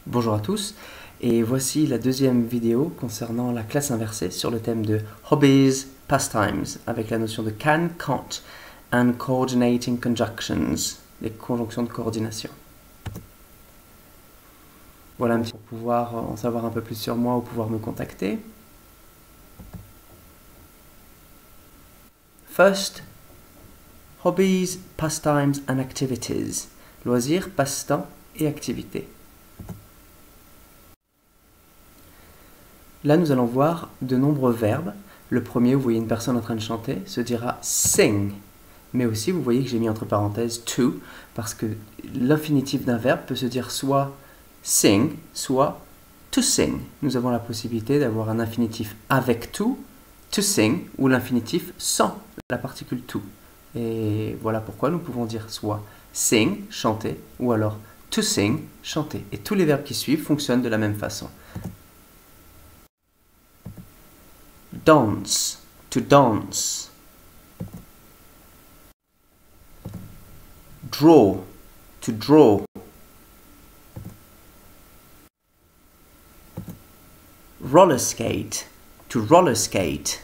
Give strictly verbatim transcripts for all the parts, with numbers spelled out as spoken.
Bonjour à tous, et voici la deuxième vidéo concernant la classe inversée sur le thème de Hobbies, Pastimes, avec la notion de can, can't, and coordinating conjunctions, les conjonctions de coordination. Voilà un petit peu pour pouvoir en savoir un peu plus sur moi ou pouvoir me contacter. First, hobbies, pastimes and activities. Loisirs, passe-temps et activités. Là, nous allons voir de nombreux verbes. Le premier, vous voyez une personne en train de chanter, se dira sing. Mais aussi, vous voyez que j'ai mis entre parenthèses to, parce que l'infinitif d'un verbe peut se dire soit sing, soit to sing. Nous avons la possibilité d'avoir un infinitif avec to, to sing, ou l'infinitif sans la particule to. Et voilà pourquoi nous pouvons dire soit sing, chanter, ou alors to sing, chanter. Et tous les verbes qui suivent fonctionnent de la même façon. Dance, to dance. Draw, to draw. Roller skate, to roller skate.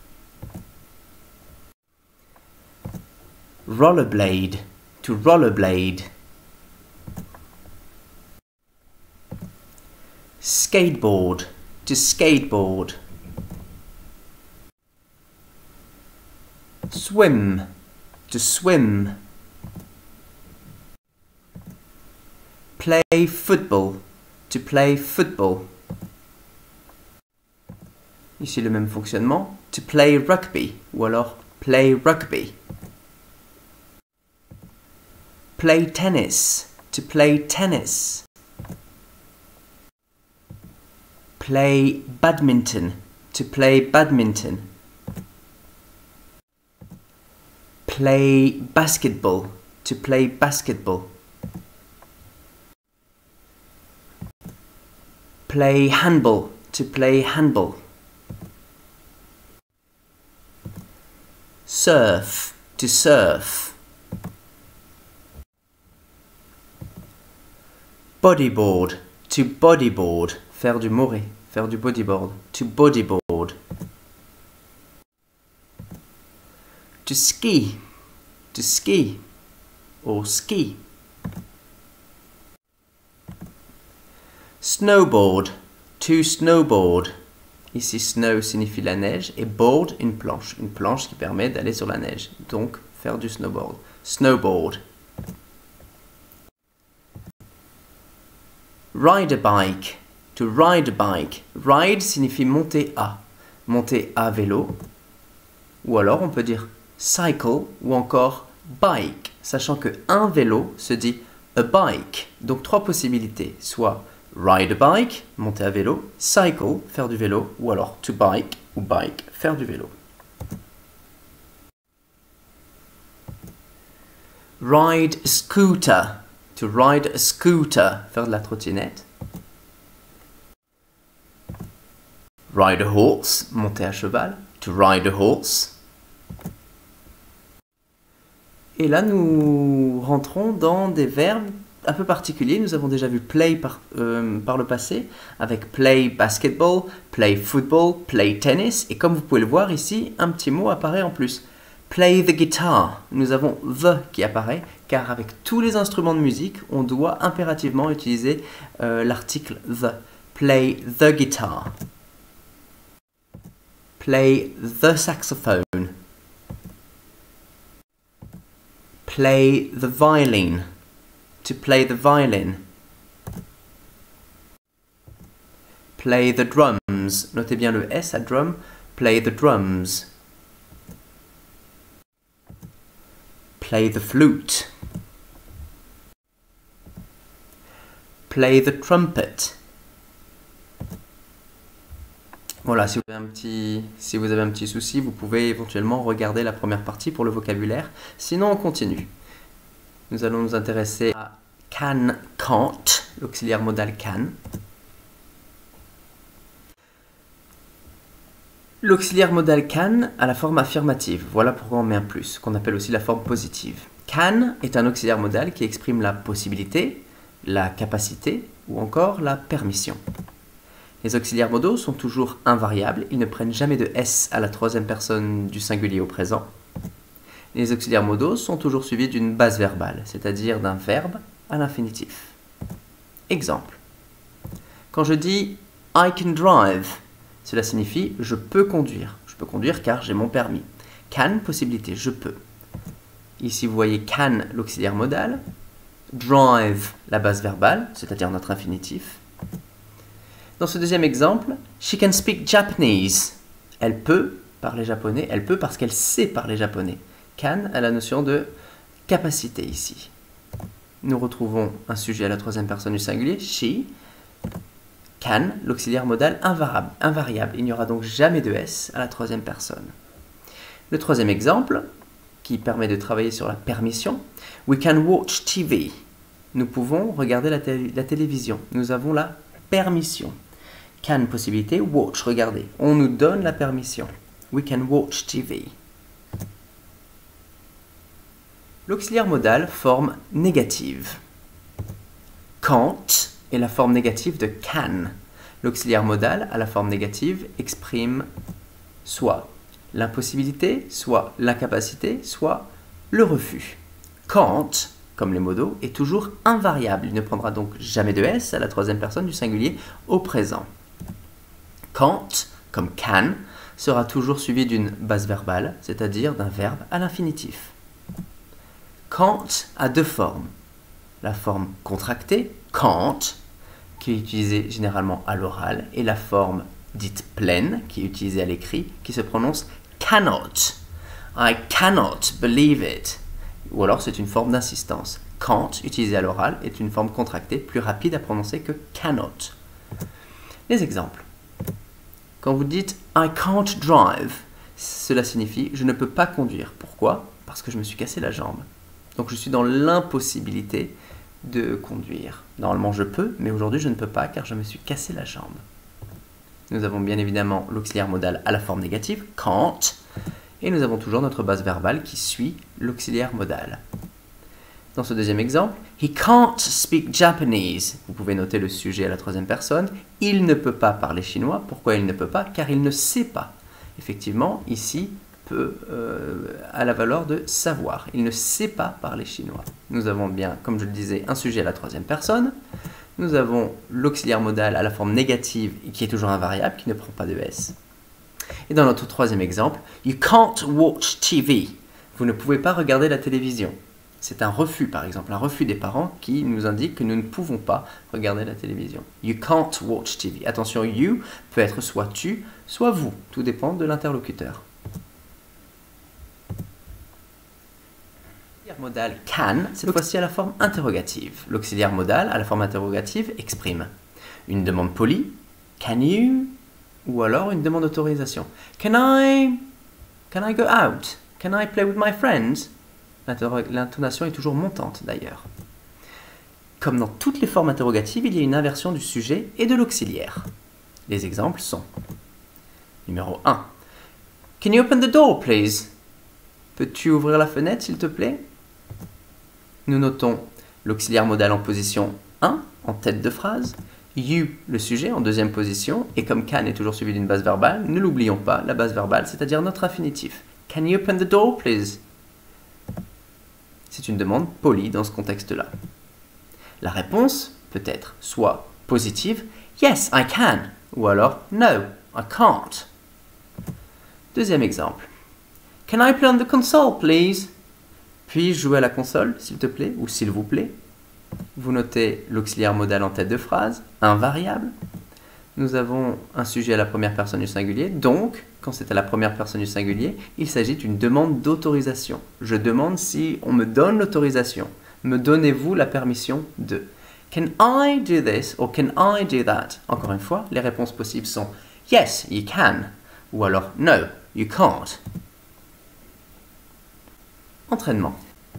Rollerblade, to rollerblade. Skateboard, to skateboard. Swim, to swim. Play football, to play football. Ici le même fonctionnement, to play rugby, ou alors play rugby. Play tennis, to play tennis. Play badminton, to play badminton. Play basketball, to play basketball. Play handball, to play handball. Surf, to surf. Bodyboard, to bodyboard. Faire du moré, faire du bodyboard, to bodyboard. To ski, to ski, or ski. Snowboard, to snowboard. Ici, snow signifie la neige et board, une planche. Une planche qui permet d'aller sur la neige. Donc, faire du snowboard. Snowboard. Ride a bike, to ride a bike. Ride signifie monter à. Monter à vélo. Ou alors, on peut dire cycle ou encore bike, sachant que un vélo se dit a bike. Donc, trois possibilités. Soit ride a bike, monter à vélo, cycle, faire du vélo, ou alors to bike ou bike, faire du vélo. Ride a scooter, to ride a scooter, faire de la trottinette. Ride a horse, monter à cheval, to ride a horse. Et là, nous rentrons dans des verbes un peu particulier. Nous avons déjà vu play par, euh, par le passé avec play basketball, play football, play tennis. Et comme vous pouvez le voir ici, un petit mot apparaît en plus. Play the guitar. Nous avons the qui apparaît car avec tous les instruments de musique, on doit impérativement utiliser euh, l'article the. Play the guitar. Play the saxophone. Play the violin. To play the violin. Play the drums. Notez bien le S à drum. Play the drums. Play the flute. Play the trumpet. Voilà, si vous avez un petit, si vous avez un petit souci, vous pouvez éventuellement regarder la première partie pour le vocabulaire. Sinon, on continue. Nous allons nous intéresser à can, can't, l'auxiliaire modal can. L'auxiliaire modal can a la forme affirmative. Voilà pourquoi on met un plus, qu'on appelle aussi la forme positive. Can est un auxiliaire modal qui exprime la possibilité, la capacité ou encore la permission. Les auxiliaires modaux sont toujours invariables, ils ne prennent jamais de S à la troisième personne du singulier au présent. Les auxiliaires modaux sont toujours suivis d'une base verbale, c'est-à-dire d'un verbe à l'infinitif. Exemple. Quand je dis « I can drive », cela signifie « je peux conduire ». Je peux conduire car j'ai mon permis. Can, possibilité, je peux. Ici, vous voyez can, l'auxiliaire modal. Drive, la base verbale, c'est-à-dire notre infinitif. Dans ce deuxième exemple, she can speak Japanese. Elle peut parler japonais, elle peut parce qu'elle sait parler japonais. Can a la notion de capacité ici. Nous retrouvons un sujet à la troisième personne du singulier, she. Can, l'auxiliaire modal invariable, invariable. Il n'y aura donc jamais de S à la troisième personne. Le troisième exemple, qui permet de travailler sur la permission, we can watch T V. Nous pouvons regarder la, tél la télévision. Nous avons la permission. Can, possibilité, watch, regarder. On nous donne la permission. We can watch T V. L'auxiliaire modal, forme négative. Can't est la forme négative de can. L'auxiliaire modal, à la forme négative, exprime soit l'impossibilité, soit l'incapacité, soit le refus. Can't, comme les modaux, est toujours invariable. Il ne prendra donc jamais de S à la troisième personne du singulier au présent. Can't, comme can, sera toujours suivi d'une base verbale, c'est-à-dire d'un verbe à l'infinitif. Can't a deux formes. La forme contractée, can't, qui est utilisée généralement à l'oral, et la forme dite pleine, qui est utilisée à l'écrit, qui se prononce cannot. I cannot believe it. Ou alors c'est une forme d'insistance. Can't, utilisée à l'oral, est une forme contractée, plus rapide à prononcer que cannot. Les exemples. Quand vous dites I can't drive, cela signifie je ne peux pas conduire. Pourquoi? Parce que je me suis cassé la jambe. Donc je suis dans l'impossibilité de conduire. Normalement je peux, mais aujourd'hui je ne peux pas car je me suis cassé la jambe. Nous avons bien évidemment l'auxiliaire modal à la forme négative, can't, et nous avons toujours notre base verbale qui suit l'auxiliaire modal. Dans ce deuxième exemple, he can't speak Japanese. Vous pouvez noter le sujet à la troisième personne. Il ne peut pas parler chinois. Pourquoi il ne peut pas? Car il ne sait pas. Effectivement, ici, peut euh, à la valeur de savoir. Il ne sait pas parler chinois. Nous avons bien, comme je le disais, un sujet à la troisième personne. Nous avons l'auxiliaire modal à la forme négative qui est toujours invariable, qui ne prend pas de S. Et dans notre troisième exemple, you can't watch T V. Vous ne pouvez pas regarder la télévision. C'est un refus, par exemple, un refus des parents qui nous indique que nous ne pouvons pas regarder la télévision. You can't watch T V. Attention, you peut être soit tu, soit vous. Tout dépend de l'interlocuteur. L'auxiliaire modal can, cette fois-ci à la forme interrogative. L'auxiliaire modal à la forme interrogative exprime une demande polie, can you, ou alors une demande d'autorisation. Can I, can I go out? Can I play with my friends? L'intonation est toujours montante d'ailleurs. Comme dans toutes les formes interrogatives, il y a une inversion du sujet et de l'auxiliaire. Les exemples sont numéro un. Can you open the door, please? Peux-tu ouvrir la fenêtre, s'il te plaît? Nous notons l'auxiliaire modal en position un, en tête de phrase. You, le sujet, en deuxième position. Et comme can est toujours suivi d'une base verbale, ne l'oublions pas, la base verbale, c'est-à-dire notre infinitif. Can you open the door, please? C'est une demande polie dans ce contexte-là. La réponse peut être soit positive, yes, I can, ou alors no, I can't. Deuxième exemple. Can I play on the console, please? Puis-je jouer à la console, s'il te plaît, ou s'il vous plaît? Vous notez l'auxiliaire modal en tête de phrase, invariable. Nous avons un sujet à la première personne du singulier, donc, quand c'est à la première personne du singulier, il s'agit d'une demande d'autorisation. Je demande si on me donne l'autorisation. Me donnez-vous la permission de? Can I do this or can I do that? Encore une fois, les réponses possibles sont yes, you can, ou alors no, you can't. Entraînement.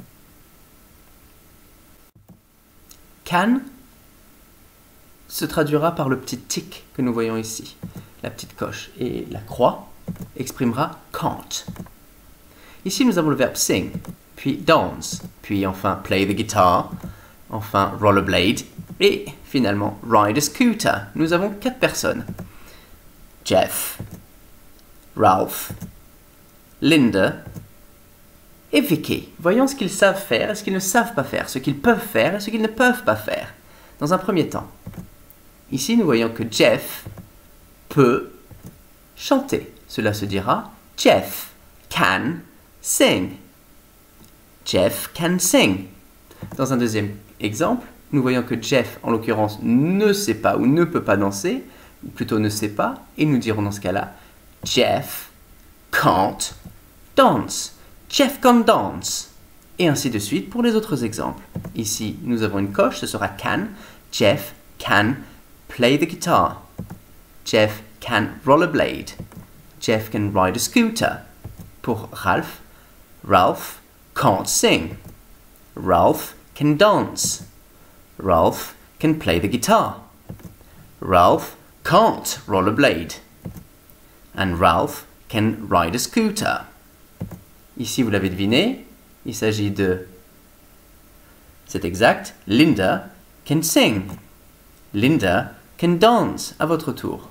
Can se traduira par le petit tic que nous voyons ici, la petite coche, et la croix exprimera can't. Ici, nous avons le verbe sing, puis dance, puis enfin play the guitar, enfin rollerblade, et finalement ride a scooter? Nous avons quatre personnes. Jeff, Ralph, Linda et Vicky. Voyons ce qu'ils savent faire et ce qu'ils ne savent pas faire, ce qu'ils peuvent faire et ce qu'ils ne peuvent pas faire. Dans un premier temps, ici nous voyons que Jeff peut chanter. Cela se dira Jeff can sing. Jeff can sing. Dans un deuxième exemple, nous voyons que Jeff, en l'occurrence, ne sait pas ou ne peut pas danser, ou plutôt ne sait pas, et nous dirons dans ce cas-là Jeff can't dance. Jeff can't dance. Et ainsi de suite pour les autres exemples. Ici, nous avons une coche, ce sera can. Jeff can play the guitar. Jeff can rollerblade. Jeff can ride a scooter. Pour Ralph, Ralph can't sing. Ralph can dance. Ralph can play the guitar. Ralph can't rollerblade. And Ralph can ride a scooter. Ici, vous l'avez deviné, il s'agit de, c'est exact, Linda can sing. Linda can dance. À votre tour.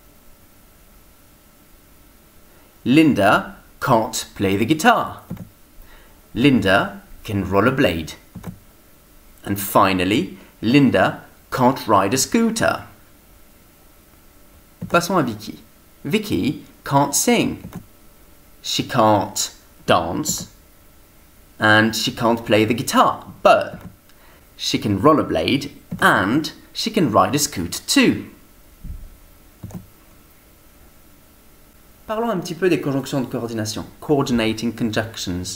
Linda can't play the guitar. Linda can rollerblade. And finally, Linda can't ride a scooter. Passons à Vicky. Vicky can't sing. She can't dance. And she can't play the guitar. But she can rollerblade and she can ride a scooter too. Parlons un petit peu des conjonctions de coordination. Coordinating conjunctions.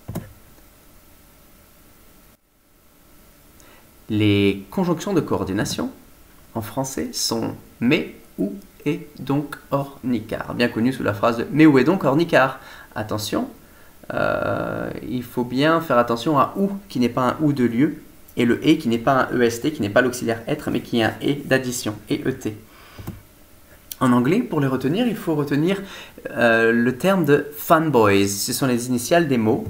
Les conjonctions de coordination, en français, sont mais, ou, et, donc, or, ni, car. Bien connu sous la phrase de mais, ou, et, donc, or, ni, car. Attention, euh, il faut bien faire attention à ou, qui n'est pas un ou de lieu, et le et qui n'est pas un est, qui n'est pas l'auxiliaire être, mais qui est un et d'addition, et et. En anglais, pour les retenir, il faut retenir euh, le terme de fanboys. Ce sont les initiales des mots.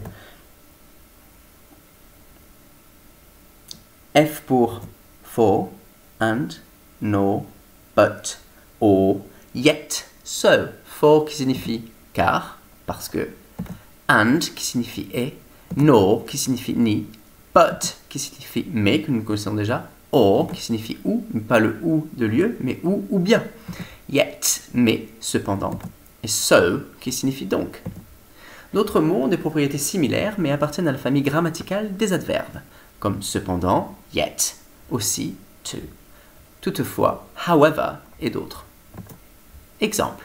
F pour for, and, no, but, or, yet, so. For qui signifie car, parce que, and qui signifie et, no qui signifie ni, but qui signifie mais, que nous connaissons déjà, or qui signifie ou, pas le ou de lieu, mais ou ou bien. Yet, mais, cependant, et so qui signifie donc. D'autres mots ont des propriétés similaires, mais appartiennent à la famille grammaticale des adverbes, comme cependant, yet, aussi, to. Toutefois, however et d'autres. Exemple.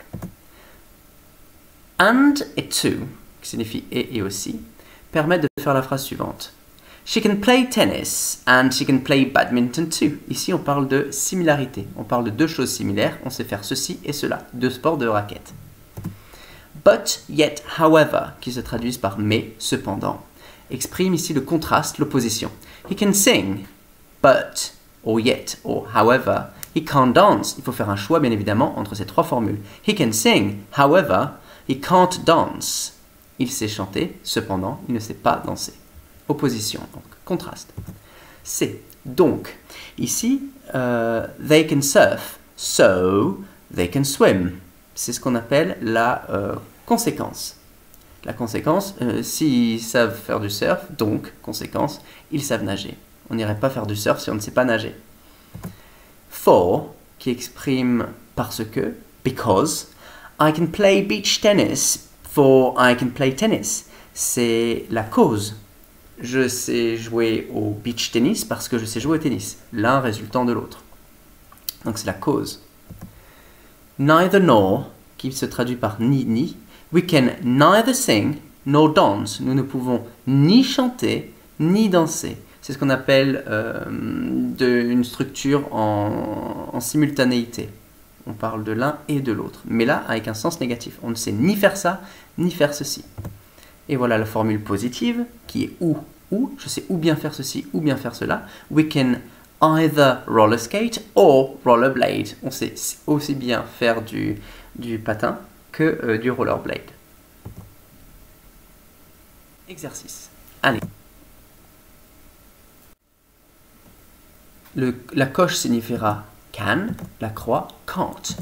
And et to, qui signifie et et aussi, permettent de faire la phrase suivante. She can play tennis and she can play badminton too. Ici, on parle de similarité. On parle de deux choses similaires. On sait faire ceci et cela. Deux sports de raquettes. But, yet, however, qui se traduisent par mais, cependant, exprime ici le contraste, l'opposition. He can sing, but, or yet, or however, he can't dance. Il faut faire un choix, bien évidemment, entre ces trois formules. He can sing, however, he can't dance. Il sait chanter, cependant, il ne sait pas danser. Opposition, donc contraste. C. Donc, ici, euh, they can surf, so they can swim. C'est ce qu'on appelle la euh, conséquence. La conséquence, euh, s'ils savent faire du surf, donc, conséquence, ils savent nager. On n'irait pas faire du surf si on ne sait pas nager. For, qui exprime parce que, because, I can play beach tennis, for I can play tennis. C'est la cause. Je sais jouer au beach tennis parce que je sais jouer au tennis. L'un résultant de l'autre. Donc c'est la cause. Neither nor, qui se traduit par ni ni. We can neither sing nor dance. Nous ne pouvons ni chanter ni danser. C'est ce qu'on appelle euh, de, une structure en, en simultanéité. On parle de l'un et de l'autre. Mais là, avec un sens négatif. On ne sait ni faire ça, ni faire ceci. Et voilà la formule positive qui est ou, ou. Je sais ou bien faire ceci, ou bien faire cela. We can either roller skate or rollerblade. On sait aussi bien faire du, du patin que euh, du rollerblade. Exercice. Allez. Le, la coche signifiera can, la croix can't.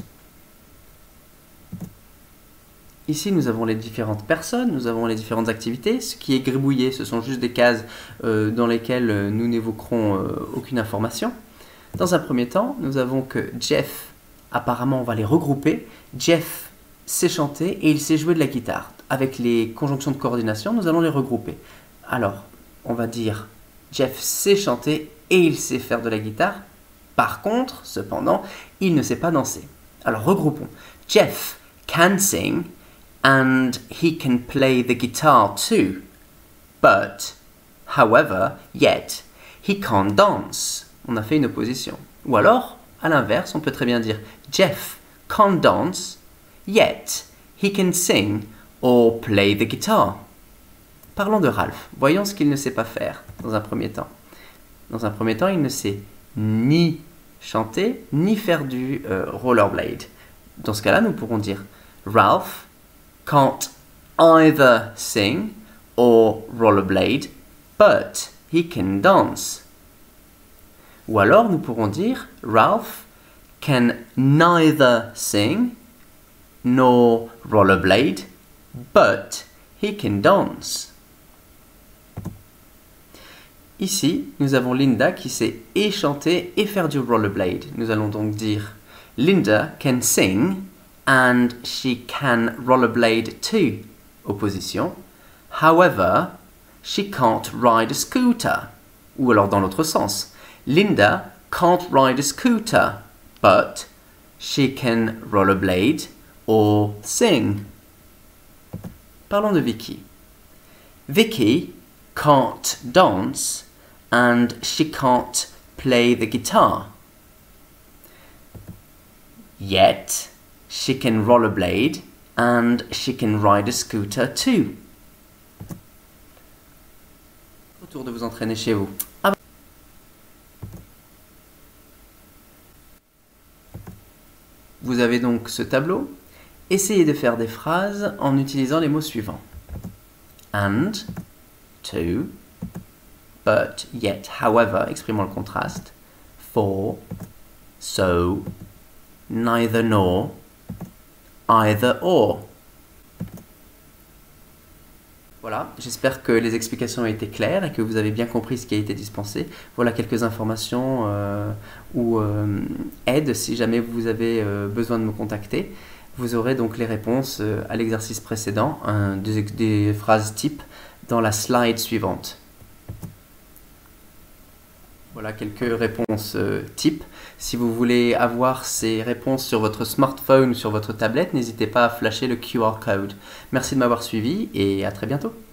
Ici, nous avons les différentes personnes, nous avons les différentes activités. Ce qui est gribouillé, ce sont juste des cases euh, dans lesquelles nous n'évoquerons euh, aucune information. Dans un premier temps, nous avons que Jeff, apparemment on va les regrouper. Jeff sait chanter et il sait jouer de la guitare. Avec les conjonctions de coordination, nous allons les regrouper. Alors, on va dire Jeff sait chanter et il sait faire de la guitare. Par contre, cependant, il ne sait pas danser. Alors regroupons. Jeff can sing and he can play the guitar too. But, however, yet, he can't dance. On a fait une opposition. Ou alors, à l'inverse, on peut très bien dire Jeff can't dance, yet he can sing or play the guitar. Parlons de Ralph. Voyons ce qu'il ne sait pas faire dans un premier temps. Dans un premier temps, il ne sait ni chanter, ni faire du euh, rollerblade. Dans ce cas-là, nous pourrons dire Ralph can't either sing or rollerblade, but he can dance. Ou alors, nous pourrons dire Ralph can neither sing nor rollerblade, but he can dance. Ici, nous avons Linda qui sait et chanter et faire du rollerblade. Nous allons donc dire Linda can sing and she can rollerblade too. Opposition. However, she can't ride a scooter. Ou alors dans l'autre sens. Linda can't ride a scooter, but she can rollerblade or sing. Parlons de Vicky. Vicky can't dance and she can't play the guitar. Yet, she can rollerblade and she can ride a scooter too. Autour de vous entraîner chez vous. Vous avez donc ce tableau. Essayez de faire des phrases en utilisant les mots suivants. And, to, but, yet, however, exprimant le contraste. For, so, neither nor, either or. Voilà, j'espère que les explications ont été claires et que vous avez bien compris ce qui a été dispensé. Voilà quelques informations euh, ou euh, aides si jamais vous avez euh, besoin de me contacter. Vous aurez donc les réponses euh, à l'exercice précédent, hein, des, des phrases types dans la slide suivante. Voilà quelques réponses euh, types. Si vous voulez avoir ces réponses sur votre smartphone ou sur votre tablette, n'hésitez pas à flasher le Q R code. Merci de m'avoir suivi et à très bientôt.